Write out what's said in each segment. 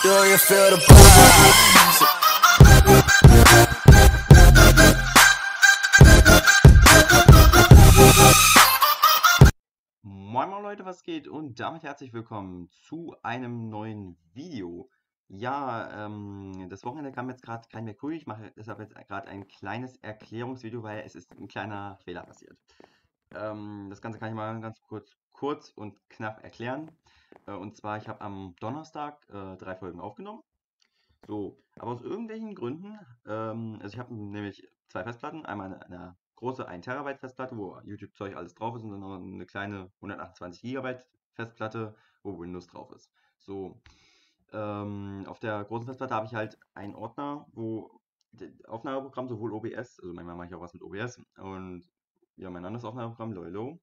Do you feel the vibes? Moin Moin Leute, was geht? Und damit herzlich willkommen zu einem neuen Video. Ja, das Wochenende kam jetzt gerade kein mehr cool. Ich mache deshalb jetzt gerade ein kleines Erklärungsvideo, weil es ist ein kleiner Fehler passiert. Das Ganze kann ich mal ganz kurz und knapp erklären. Und zwar, ich habe am Donnerstag 3 Folgen aufgenommen. So, aber aus irgendwelchen Gründen, also ich habe nämlich 2 Festplatten, einmal eine große 1 Terabyte Festplatte, wo YouTube-Zeug alles drauf ist, und dann noch eine kleine 128 Gigabyte Festplatte, wo Windows drauf ist. So, auf der großen Festplatte habe ich halt einen Ordner, wo Aufnahmeprogramm, sowohl OBS, also manchmal mache ich auch was mit OBS, und ja, mein anderes Aufnahmeprogramm, Lolo,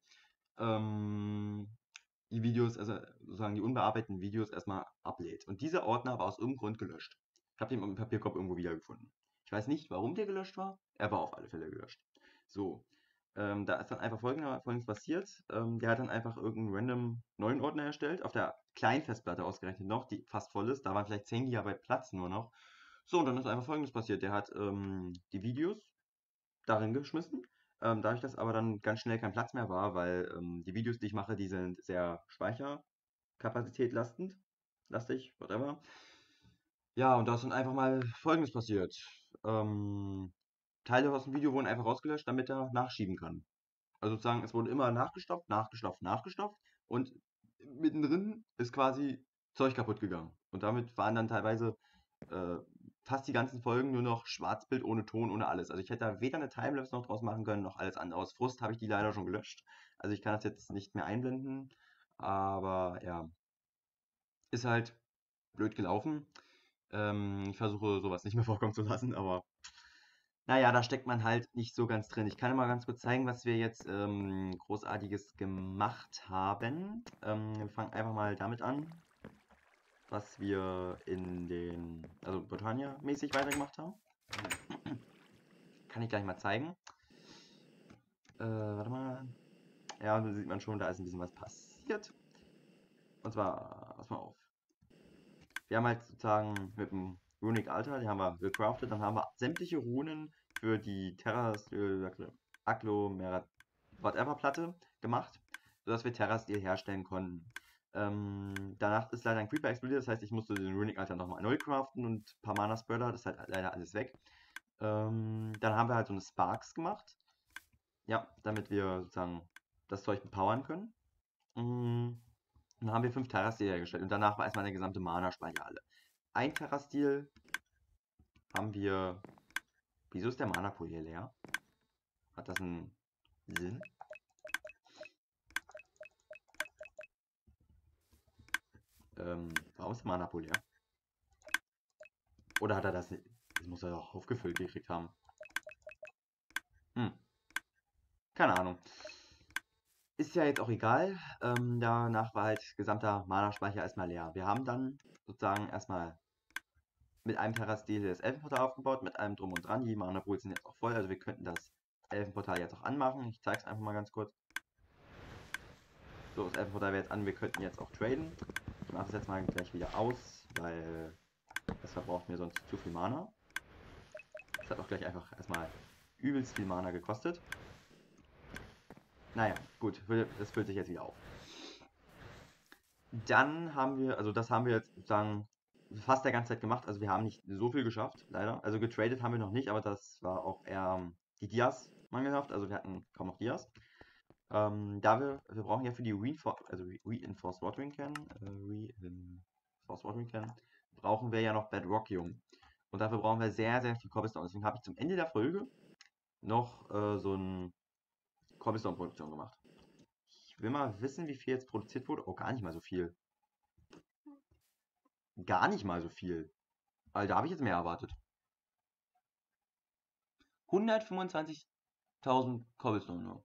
die Videos, also sozusagen die unbearbeiteten Videos erstmal ablädt. Und dieser Ordner war aus irgendeinem Grund gelöscht. Ich habe den im Papierkorb irgendwo wiedergefunden. Ich weiß nicht, warum der gelöscht war. Er war auf alle Fälle gelöscht. So, da ist dann einfach Folgendes passiert. Der hat dann einfach irgendeinen random neuen Ordner erstellt, auf der kleinen Festplatte ausgerechnet noch, die fast voll ist. Da waren vielleicht 10 GB Platz nur noch. So, und dann ist einfach Folgendes passiert. Der hat die Videos darin geschmissen. Dadurch, dass aber dann ganz schnell kein Platz mehr war, weil die Videos, die ich mache, die sind sehr Speicherkapazität lastig, whatever. Ja, und da ist dann einfach mal Folgendes passiert. Teile aus dem Video wurden einfach rausgelöscht, damit er nachschieben kann. Also sozusagen, es wurde immer nachgestopft und mittendrin ist quasi Zeug kaputt gegangen. Und damit waren dann teilweise äh, fast die ganzen Folgen nur noch Schwarzbild ohne Ton, ohne alles. Also ich hätte da weder eine Timelapse noch draus machen können, noch alles andere. Aus Frust habe ich die leider schon gelöscht. Also ich kann das jetzt nicht mehr einblenden. Aber ja, ist halt blöd gelaufen. Ich versuche sowas nicht mehr vorkommen zu lassen, aber naja, da steckt man halt nicht so ganz drin. Ich kann mal ganz kurz zeigen, was wir jetzt Großartiges gemacht haben. Wir fangen einfach mal damit an, was wir also Botania-mäßig weitergemacht haben. Kann ich gleich mal zeigen. Warte mal. Ja, da sieht man schon, da ist ein bisschen was passiert. Und zwar, pass mal auf. Wir haben halt sozusagen mit dem Runic Altar, den haben wir gecraftet, dann haben wir sämtliche Runen für die Agglomerat whatever Platte gemacht, sodass wir Terrastil herstellen konnten. Danach ist leider ein Creeper explodiert, das heißt, ich musste den Runic Altar nochmal neu craften und ein paar Mana Spreader, das ist halt leider alles weg. Dann haben wir halt so eine Sparks gemacht, ja, damit wir sozusagen das Zeug bepowern können. Dann haben wir 5 Terrastil hergestellt und danach war erstmal der gesamte Mana-Speicher alle. Ein Terrastil haben wir. Wieso ist der Mana-Pool hier leer? Hat das einen Sinn? Warum ist der Mana-Pool leer? Oder hat er das nicht? Das muss er doch aufgefüllt gekriegt haben. Keine Ahnung. Ist ja jetzt auch egal. Danach war halt gesamter Mana-Speicher erstmal leer. Wir haben dann sozusagen erstmal mit einem Terrastil das Elfenportal aufgebaut, mit allem drum und dran. Die Mana-Pools sind jetzt auch voll, also wir könnten das Elfenportal jetzt auch anmachen. Ich zeige es einfach mal ganz kurz. So, das Elfenportal wäre jetzt an, wir könnten jetzt auch traden. Ich mache es jetzt mal gleich wieder aus, weil das verbraucht mir sonst zu viel Mana. Das hat auch gleich einfach erstmal übelst viel Mana gekostet. Naja, gut, das füllt sich jetzt wieder auf. Dann haben wir, also das haben wir jetzt sozusagen fast der ganze Zeit gemacht. Also wir haben nicht so viel geschafft, leider. Also getradet haben wir noch nicht, aber das war auch eher die Dias mangelhaft. Also wir hatten kaum noch Dias. Da wir brauchen ja für die Reinforced Watering Can, brauchen wir ja noch Bedrockium. Und dafür brauchen wir sehr, sehr viel Cobblestone. Deswegen habe ich zum Ende der Folge noch so ein Cobblestone-Produktion gemacht. Ich will mal wissen, wie viel jetzt produziert wurde. Oh, gar nicht mal so viel. Gar nicht mal so viel. Weil da habe ich jetzt mehr erwartet. 125.000 Cobblestone nur.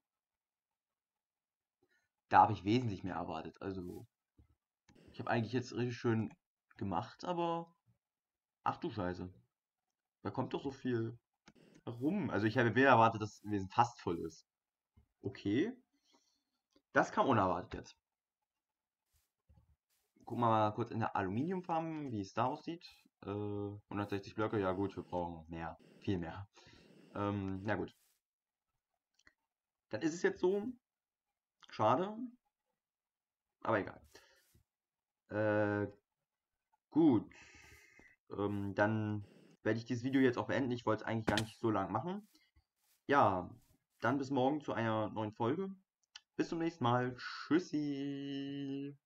Da habe ich wesentlich mehr erwartet. Also, ich habe eigentlich jetzt richtig schön gemacht, aber ach du Scheiße. Da kommt doch so viel rum. Also, ich habe mehr erwartet, dass es fast voll ist. Okay. Das kam unerwartet jetzt. gucken wir mal kurz in der Aluminiumfarm, wie es da aussieht. 160 Blöcke, ja gut, wir brauchen mehr, viel mehr. Na gut. Dann ist es jetzt so. Schade, aber egal. Äh, gut. Dann werde ich dieses Video jetzt auch beenden. Ich wollte es eigentlich gar nicht so lang machen. Ja, dann bis morgen zu einer neuen Folge. Bis zum nächsten Mal. Tschüssi.